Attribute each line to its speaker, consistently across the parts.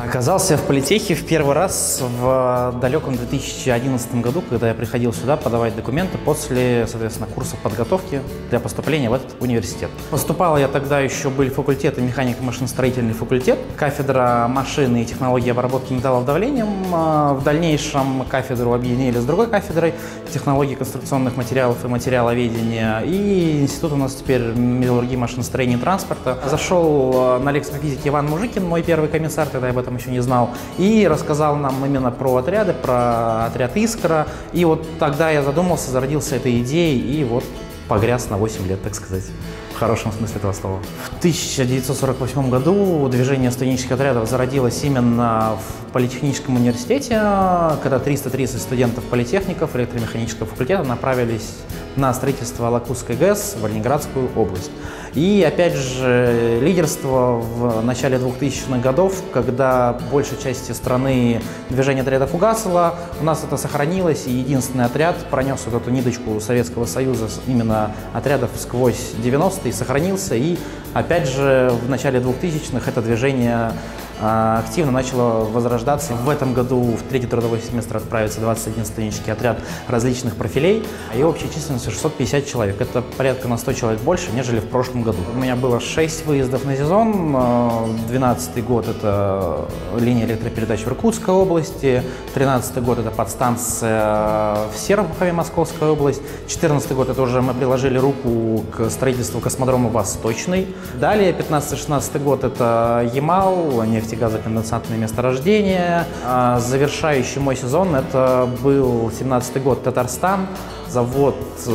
Speaker 1: Оказался в политехе в первый раз в далеком 2011 году, когда я приходил сюда подавать документы после, соответственно, курсов подготовки для поступления в этот университет. Поступал я тогда еще были факультеты механико-машиностроительный факультет, кафедра машины и технологии обработки металлов давлением. В дальнейшем кафедру объединили с другой кафедрой технологии конструкционных материалов и материаловедения. И институт у нас теперь металлургии, машиностроения и транспорта. Зашел на лекцию по физике Иван Мужикин, мой первый комиссар, тогда я об этом еще не знал, и рассказал нам именно про отряды, про отряд «Искра». И вот тогда я задумался, зародился этой идеей, и вот погряз на 8 лет, так сказать, в хорошем смысле этого слова. В 1948 году движение студенческих отрядов зародилось именно в Политехническом университете, когда 330 студентов-политехников электромеханического факультета направились на строительство Лакузской ГЭС в Ленинградскую область. И опять же лидерство в начале 2000-х годов, когда большей части страны движение отрядов угасло, у нас это сохранилось, и единственный отряд пронес вот эту ниточку Советского Союза, именно отрядов сквозь 90-е, сохранился. И опять же в начале 2000-х это движение активно начало возрождаться. В этом году в третий трудовой семестр отправится 21 студенческий отряд различных профилей, и общей численностью 650 человек. Это порядка на 100 человек больше, нежели в прошлом году. У меня было 6 выездов на сезон. 2012 год – это линия электропередач в Иркутской области, 2013 год – это подстанция в Серпухове, Московская область, 2014 год – это уже мы приложили руку к строительству космодрома Восточный. Далее, 2015-2016 год – это Ямал, нефтегазоконденсатные месторождения. Завершающий мой сезон это был 2017 год, Татарстан, завод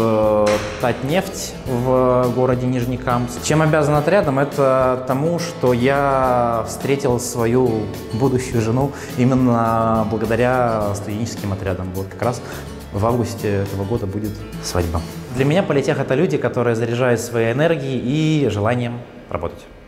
Speaker 1: Татнефть в городе Нижнекамск. Чем обязан отрядом? Это тому, что я встретил свою будущую жену именно благодаря студенческим отрядам. Вот как раз в августе этого года будет свадьба. Для меня политех – это люди, которые заряжают своей энергией и желанием работать.